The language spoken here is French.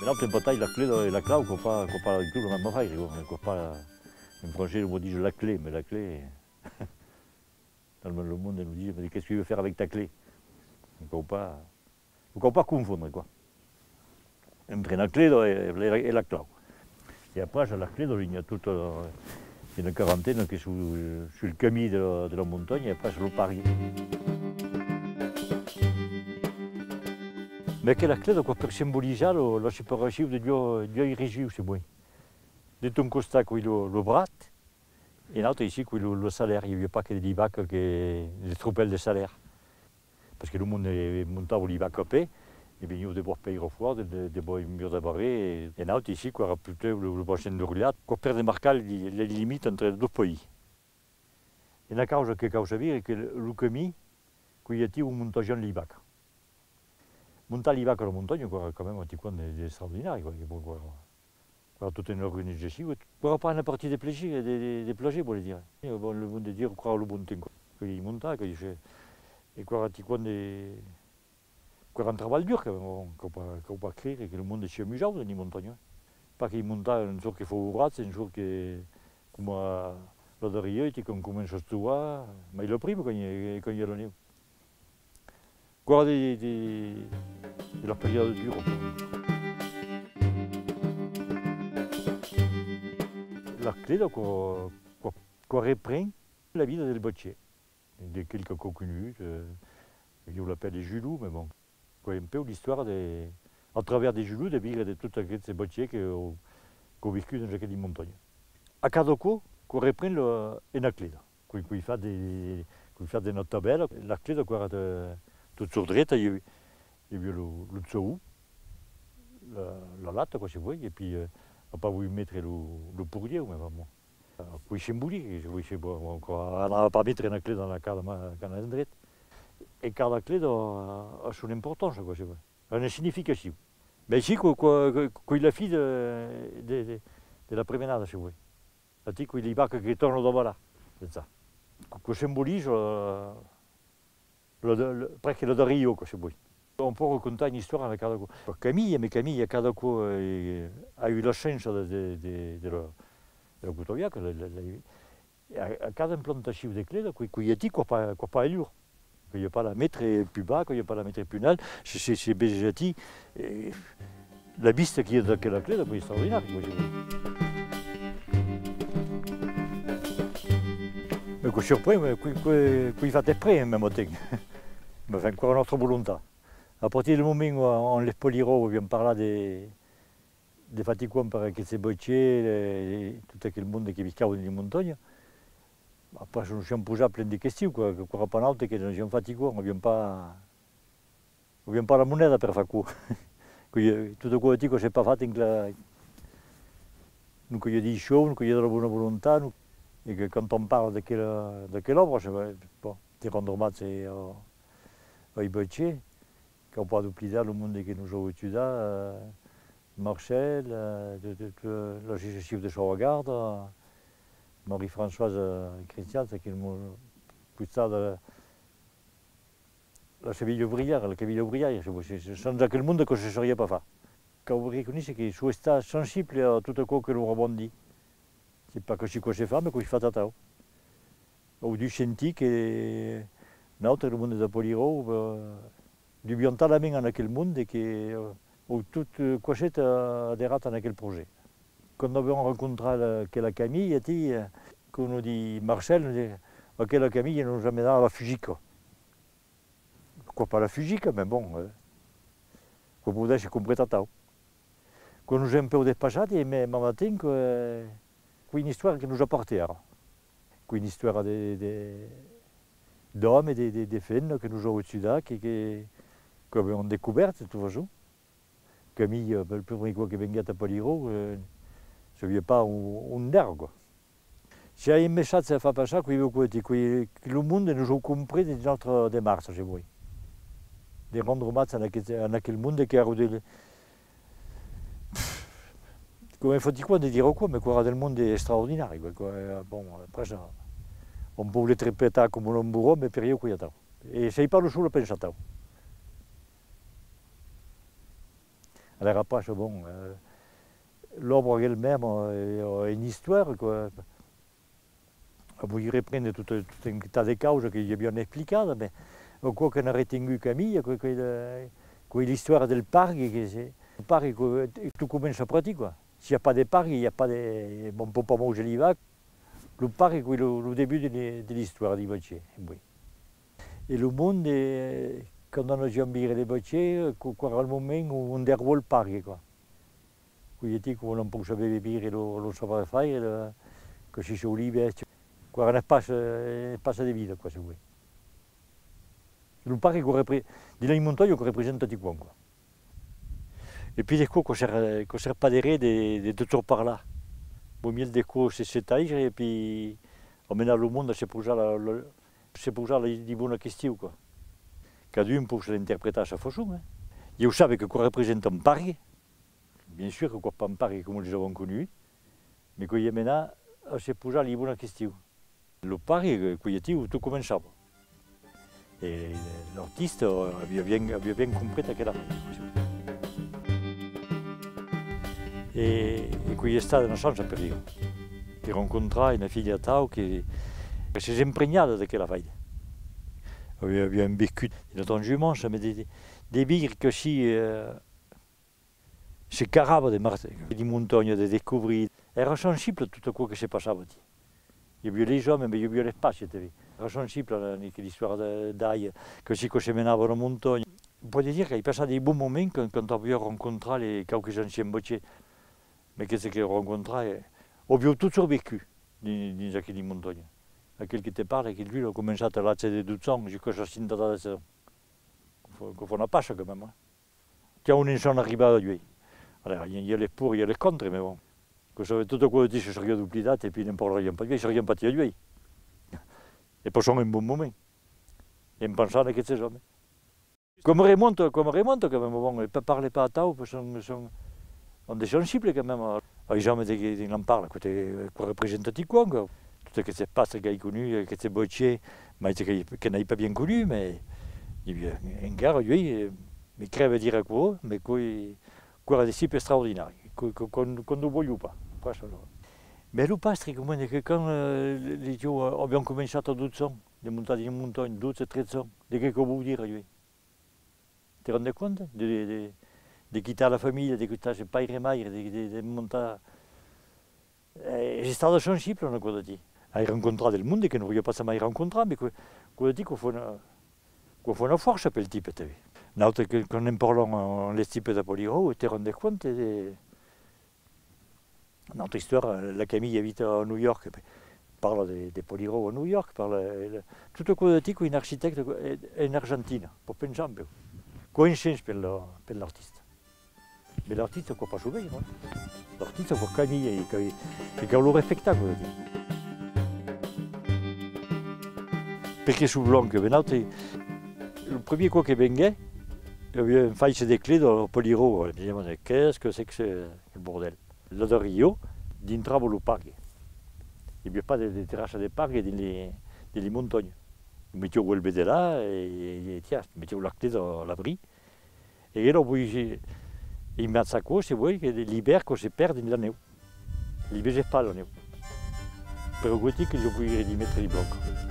là, tu pas taille la clé et la clé, qu'on pas du tout la même affaire. Qu'on pas un projet, on dit la clé, mais la clé, dans le monde, elle nous dit, mais qu'est-ce que tu veux faire avec ta clé? Il ne faut pas confondre, quoi. Entre la clé et la clé. Et après, j'ai la clé, il y a toute une quarantaine qui est sur le camion de la montagne, et après, je le parie. Mais che la clé, per simbolizzare la separazione di due religioni, c'est bon. De ton côté, le brat, et l'autre ici, le salaire. Il n'y avait pas que des bacs, des troupelles de salaire. Parce que le monde est monté au bac à paix, et bien il y a des bois payer au froid, des bois murs de barré, et l'autre ici, plutôt le bassin de Ruliat, qu'on perd marquer les limites entre les deux pays. Et la cause que j'ai que le camion, qu'il y a un montage en l'Ibac. Monter l'Ibac à la montagne, quand même, c'est extraordinaire. Toute une organisation. Pour pas une partie des plaisirs, des plaisirs, pour dire. Le monde de dire, croire le bon temps. Qu'il monte, et quoi, un travail dur, qu'on peut pas créer, et que le monde est amusant dans les montagnes. Pas qu'il monte un jour qu'il faut ouvrir, c'est un jour que, comme la derrière, qu'on commence à se trouver, mais il le prime quand il y a le nez. Quoi, de la période dure. La clé, qu'on reprend la vie des bocciers. De quelques coconnus, on l'appelle des julous, mais bon. Un peu l'histoire à travers des julous, de toutes ces bocciers qui ont vécu dans les montagnes. À Cadocco, qu'on reprend une clé, qu'on fait des notes tabelles. La clé, toute sur droite, il y a le tsou, la latte, quoi, si vous voyez, et puis on pas voulu mettre le pourrier, mais vraiment. Puis symbolique, on n'a pas mettre une clé dans la carte canadienne. Et car la clé a son importance, quoi, a une signification. Mais ici, qu'il a fait de la promenade, si vous voulez. C'est-à-dire qu'il y a qui retourne de là, c'est ça. Que symbolise presque le Rio, si vous voulez. On peut raconter une histoire avec Cadocco. Camille, Cadocco a eu la chance de la Cotoviac. À cada implantation de clés, qu'il y a dit qu'on n'a pas élu. Qu'il n'y a pas la mettre plus bas, qu'il n'y a pas la mettre plus haut. C'est déjà dit. La vista qui est dans la clé, c'est extraordinaire. Mais je suis surpris, qu'il va être prêt, même au temps. Mais c'est encore notre volonté. À partir du moment où on les poliro, on vient parler des fatigants par ces boîtiers, tout le monde qui vit dans les montagnes. Après, je me suis posé plein de questions, quoi pas d'autre que nous sommes fatigués, on ne vient pas à la monnaie pour faire quoi. Tout ce que je n'ai pas fait, nous qu'il y a des choses, qu'il y a de la bonne volonté, et que quand on parle de quelle œuvre, c'est rendre mat, c'est les boîtiers, qu'on peut oublier le monde qui nous a étudié, Marcel, le chef de Chauvegarde, Marie-Françoise Christian, c'est qui nous plus tard la cheville ouvrière, la caville ouvrière. C'est sans quel monde que je ne serais pas fait. Quand vous reconnaissez que je suis sensible à tout ce que l'on rebondit. C'est pas que je suis fait, mais que je fais tata. Ou du scientifique et l'autre, le monde de Poliro, du bien la main dans quel monde et où tout cochette des rats dans quel projet. Quand nous avons rencontré la Camille, il a dit, qu'on nous dit Marcel, nous dit, ok, la Camille, ils n'ont jamais donné la fugique. Pourquoi pas la fugique, mais bon, vous pouvez se comprendre tata. Quand nous avons un peu despachés, mais matin, c'est une histoire qui nous a porté. C'est une histoire d'hommes et de femmes que nous avons étudiés, qui ont découvert, de toute façon. Camille, le premier coup qui venait à Poliro, je ne sais pas un nerf, quoi. Si un méchant ne fait pas ça, que le monde nous a compris de notre démarche, je vois. De rendre hommage à quel monde qui a rodé. Comme il faut dire quoi, de dire quoi, mais quoi, le monde est extraordinaire. Bon, après, on peut le traiter comme un bourreau, mais période qu'il y a. Et c'est pas le seul à penser. Alors après, bon, l'ombre elle-même a une histoire, quoi. Vull reprendre tout un tas de causes que j'ai bien expliquées, mais quoi qu'on a retenu Camille, l'histoire del parc, le parc, tout commence à pratiquer, quoi. S'il n'y a pas de parc, il n'y a pas de... On ne peut pas manger les vaches. Le parc est le début de l'histoire du bocce. Oui. Et le monde, quand on a jambé les bocce, c'est le moment où on déroule le parc, quoi. Qu'on non può sapere bere lo sapeva fare, che ci sono olive, qua un espacio di vita, qua se vuoi. Un parco di là in montagna che rappresenta di qua. Et puis des coups qu'on sert pas des raies de toujours par là. Au milieu des coups c'est cet âge et puis on mène le monde c'est pour ça les bonnes questions quoi. Cada peut se l'interpréter à sa façon. Hein. Et vous savez que quoi représente un parc. Bien sûr que quoi pas un parc comme nous avons connu, mais qu'il y a maintenant c'est pour ça les bonnes questions. Le parc tout commence ça. Et l'artiste avait bien compris à quelle heure. E qui è stata una chance per io, di incontrare una figlia Tao che si è impregnata di quella faida. Abbiamo vissuto in Tangiumanche, ma dei bigri così si caravano di montagne, di scoprire. Era sensibile a tutto quello che si passava. Io avevo les hommes, ma io avevo l'espace. Era sensibile all'histoire d'aille, così che si menavano in montagna. Può dire che hai passato dei buoni momenti quando abbiamo incontrato quelques anciens bocciers. Mais qu'est-ce que rencontré? On a tout survécu dans aquelle montagne. Aquel qui te parle, qui lui a commencé à lasser de 12 ans jusqu'à la fin de la saison. Il faut une pâche quand même. Quand on est arrivé à lui. Alors il y a les pour, il y a les contre, mais bon. Que ça veut tout à coup dire que je regarde plus date et puis il ne parle rien pas de lui, je ne regarde pas de lui. Et pour ça, un bon moment. Et en pensant à ces hommes. Comme remonte quand même, bon, il ne parle pas à Tao, parce qu'on on est sensible quand même. Les gens en parlent, quoi représentatif quoi. Tout ce qui se passe, qu'il a connu, que c'est boccier, mais qu'il n'a pas bien connu, mais il y a un gars, lui, mais crève dire quoi, mais quoi de si extraordinaire, qu'on ne voit pas. Mais le pastre, comment que quand les gens ont commencé à 12 ans, de montagne en montagne, 12 et 13 ans, de qu'est-ce qu'on veut dire, lui? Tu te rends compte de quitter la famille, de quitter ses pères et mères, de monter. J'ai stato sensible a cosa di. Hai incontrato il mondo che non voglio pas mai incontrare, ma cosa di che fa una forza per il tipo. Un'altra che quand on parle les types de Poliro, tu te rends compte de notre histoire, la Camille habite à New York, parle de Poliro à New York, parle tutto cosa di un architecte in Argentina, per pensare. Coïncidence per l'artiste. Mais l'artiste ne peut pas sauver. Hein. L'artiste faut Camille et qu'on le respecte. Perché sul blanc che venate, il premier quoi che venga, il y avait une faille de clés dans le Poliro. Diciamo, qu'est-ce que c'est que ce bordel? Là de Rio, d'intravo le parc. Il n'y a pas de terrasse de parc dans les montagnes. Nous mettions le bébé là et tiens, nous mettions la clé dans l'abri. Et là, in mezzo a cose voi che l'hiver si perde la neve. L'hiver c'è pas la neve. Per cui che io puoi rimettere il blocco.